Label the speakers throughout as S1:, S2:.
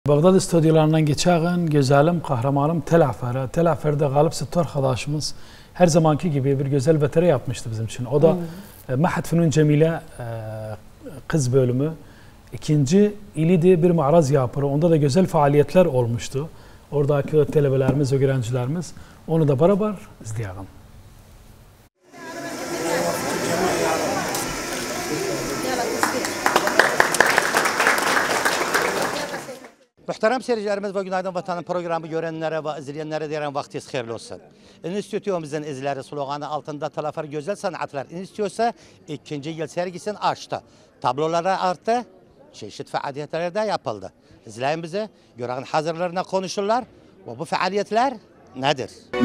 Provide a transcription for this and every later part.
S1: Bağdat stüdyolarından geçen güzelim kahramanım Telafer'de Galip Sıttı arkadaşımız her zamanki gibi bir güzel veteri yapmıştı bizim için. O da Ma'had Fünun Cemile kız bölümü. İkinci ili de bir mağraz yapırı. Onda da güzel faaliyetler olmuştu. Oradaki talebelerimiz, öğrencilerimiz onu da beraber izleyelim.
S2: Muhterem seyircilerimiz ve Günaydın Vatan'ın programı görenlere ve izleyenlere diyen vaktiniz hayırlı olsun. İnstitütümüzün izleri sloganı altında Telafer Güzel Sanatlar İnstitüsü ikinci yıl sergisini açtı. Tabloları arttı, çeşitli faaliyetler de yapıldı. İzleyin bizi, gören hazırlarına konuşurlar ve bu faaliyetler nedir?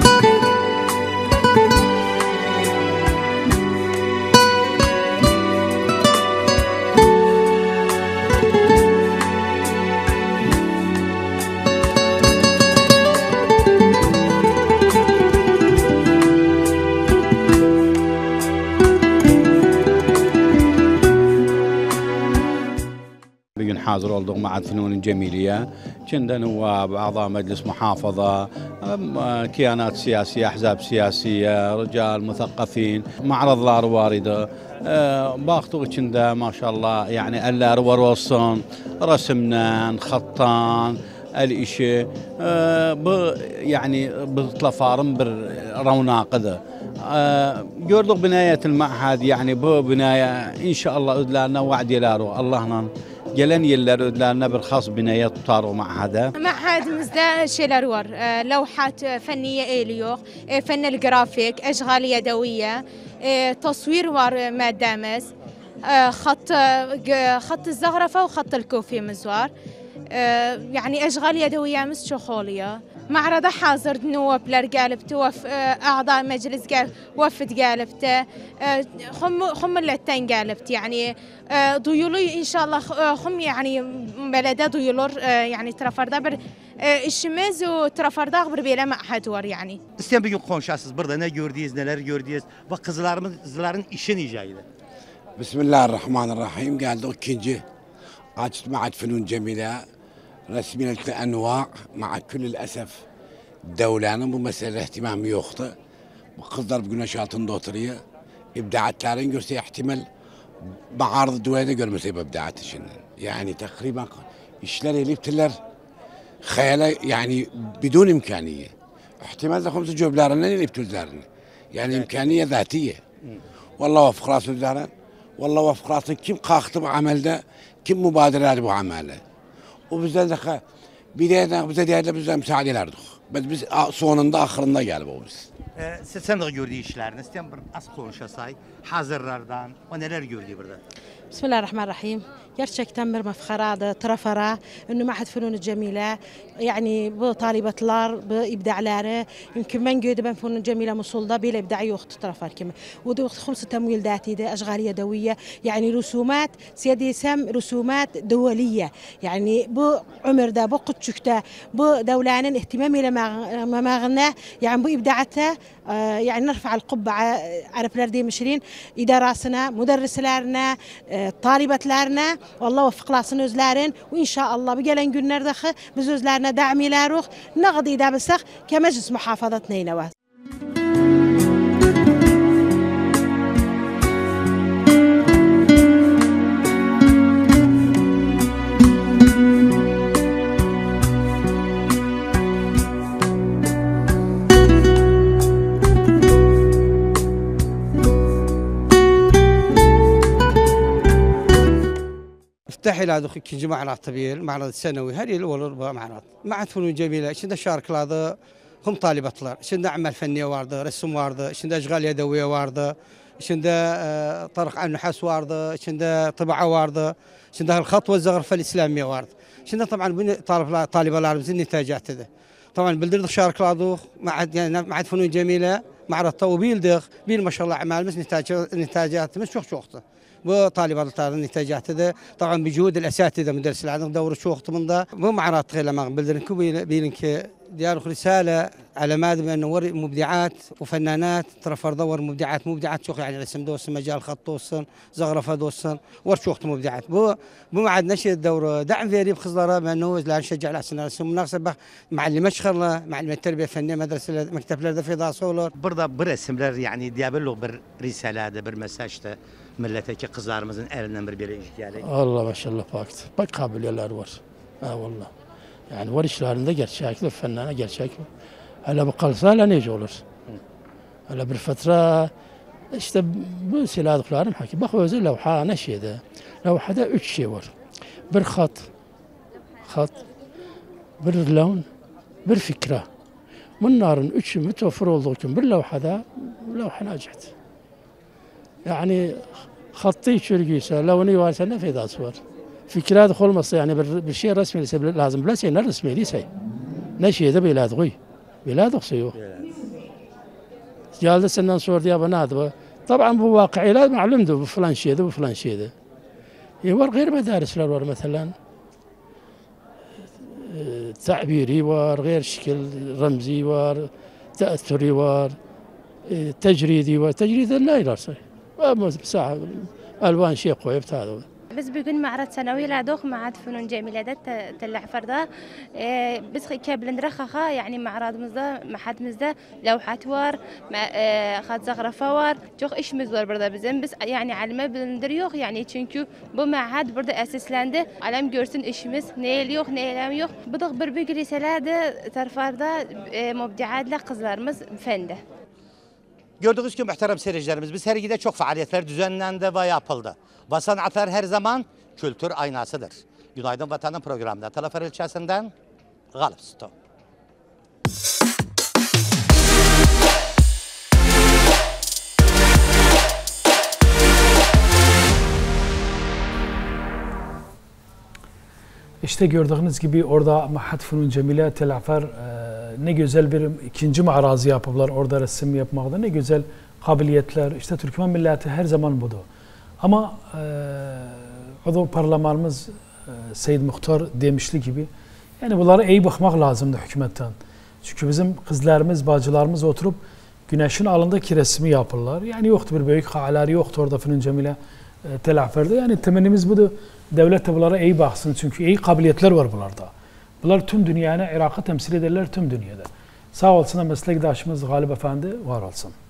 S3: bugün hazır olduk Ma'had Fünun Cemiliye. Çinde nuvab, أعضاء مجلس محافظة, كيانات سياسية, أحزاب سياسية, رجال مثقفين, معرضlar vardı. Baktık içinde maşallah yani eller var olsun, resimden, hattan, el işi, bu yani bıtlafarın bir ravnaqıdır. Gördük binayetil ma'had yani bu binaya inşallah ödlerine vaad yeları Allah'la gelen yıllar ödlerine bir has binaya tutarı ma'hada.
S4: معهدimizde şeyler var. لوحات فنية إليوخ, فن الجرافيك, أشغال يدوية, تصوير var maddemiz, خط الزخرفة وخط الكوفيمز var. يعني أشغال يدوية çok oluyor. معرضة حاضر نوابler gelipti, أعضاء مجلس وفد gelipti, خملتين gelipti yani duyuluyor inşallah yani belede duyulur yani trafarda bir işimiz ve trafarda bir böyle ma'had var yani.
S2: İsteyen bir gün konuşasınız burada ne gördünüz neler gördünüz ve kızların işi nicaydı.
S5: Bismillahirrahmanirrahim geldi ikinci açtı Ma'had Fünun Cemile resmi enva مع كل الأسف devlenin bu mesele ihtimamı yoktu. Bu kızlar bu güneş altında oturuyor. İbdaatların görse ihtimal mağarada duvarda görmese bu ibdaat için. Yani takriben işler eliptiler hayale yani bidun imkaniye. İhtimal de komşu cöblerinden eliptillerini. Yani imkaniye zatiye. Vallahi vafıkrat üzerine. Vallahi vafıkratın kim kalktı bu amelde, kim mübadele bu amelde. O bizden de bize değerli bize müsaade ederdik. Biz sonunda ahırında geldi bu biz.
S2: Sen de gördüğü işlerini isteyen bir az konuşasay hazırlardan o neler gördü burada?
S6: Bismillahirrahmanirrahim. Gerçekten bir mefkaradı, trafara, انه معهد فنون الجميلة يعني bu talibatlar, bu ibda'ları يمكن من جود بن فنون الجميلة مصولة بلا إبداع يخت ترفر كم ودو خمس تمويل ذاتي ده أشغال يدوية يعني رسومات سيادي سم رسومات دولية يعني بو عمر ده بو قدشك ده بو دولان اهتمام إلى ما مغناه يعني بو إبداعته يعني نرفع القبعة على بلادي مشرين إداراتنا مدرسلارنا طالباتlarنا والله وفقلاسن özlerin ve inşallah bir gelen günlerde biz özlerine da'milarıq naqdi da bilsaq ki meclis muhafazat neynəvaz.
S7: افتحي هذا ikinci معرض طبيعي المعرض السنوي هذه الأول معرض معهد فنون جميلة şimdi şarkılarda هم طالباتlar şimdi أعمال فنية vardı resim vardı şimdi أشغال يدوية vardı şimdi طرق عن نحاس vardı şimdi طباعة vardı şimdi الخط والزخرفة الإسلامية vardı şimdi طبعا طالبlarımızın neticatıdır طبعا bildirdik şarkılarda معهد فنون جميلة معرض وبيلدق بيل ما شاء الله أعمالımız neticatıımız çoktu. Bu talibatların neticatıdır. Tabii bir juhud الأساتذة مدرسين عندهم دور شو وقت من ده. Bu معرض غير ما bildirin ki bilin ki ديار رسالة على مادة أنه ور مبدعات وفنانات ترى فرض ور مبدعات شوخ يعني رسم دوسن مجال خط دوسن زغرفة دوسن ور شوخت مبدعات بو معد نشر الدورة دعم فيري بخزارة بأنه لا نشجع الأحسن رسم مناسبة مع اللي مشخر مع التربية الفنية مدرسة مكتب لرده في داسولر
S2: Burada bir resimler yani diyebiliriz bir risalede bir mesajda milletteki kızlarımızın elinden bir geldi.
S8: Allah maşallah baktı. Bak kabiliyeler var. Ha vallahi. Yani var işlerinde gerçekler, fennana gerçek. Hele bu kalsa hele nece olur. Hele bir fatra işte bu silahlıklarım hakim. Bak özel levha ne şeyde. Levhada 3 şey var. Bir hat, bir laun, bir fikra. Bunların üçü mütevfir olduğu için bir levhada levha nacihat. Yani hattı içergiyse, lavuni varsa ne faydası var? Fikrat olmasa yani bir şey resmi ise lazım. Bilse ne resmi değilse. Ne şeyde biladığı. Biladığı yok. Geldi senden sordu ya bana adı. Tabii bu vakıiler malumdu. Bu falan şeydi, bu falan şeydi. Var gayr medarisler var mesela. تعبيري var, غير شكل رمزي var, تأثري var, تجريدي var. Tecridi لا يرسل. مساحة ألوان شيء قوي بتاعه.
S9: بس بيكون معرض سنوي لدوخ معهد فنون جميلة تلع فردا بس كابلن رخخة يعني معرض مزدا محد مزدا لوحات وار خد زغرفة وار جوخ إيش مزور بردا بزن بس يعني علمه بندريوخ يعني çünkü bu معهد بردا أساسلاندي علم görsün işimiz neyli yok neylem yok بدق بربيق رسالة tarfarda مبدعات kızlarımız fende.
S2: Gördüğünüz gibi muhterem seyircilerimiz biz sergide çok faaliyetler düzenlendi ve yapıldı. Ve sanatlar her zaman kültür aynasıdır. Günaydın Vatan'ın programında Talafer ilçesinden Galip Sto.
S1: İşte gördüğünüz gibi orada Mahad Fünun Cemile Telafer ne güzel bir ikinci mağarazı yapıplar orada resim yapmakta ne güzel kabiliyetler işte Türkmen milleti her zaman budur. Ama o parlamentomuz Seyyid Muhtar demişti gibi yani bunlara iyi bakmak lazımdı hükümetten. Çünkü bizim kızlarımız, bacılarımız oturup güneşin alındaki resmi yapırlar. Yani yoktu bir büyük havalar yoktu orada Fünun Cemile Telafer'de. Yani temennimiz budur. Devlet de bunlara iyi baksın çünkü iyi kabiliyetler var bunlarda. Bunlar tüm dünyaya, Irak'ı temsil ederler tüm dünyada. Sağ olsun meslektaşımız Galip Efendi var olsun.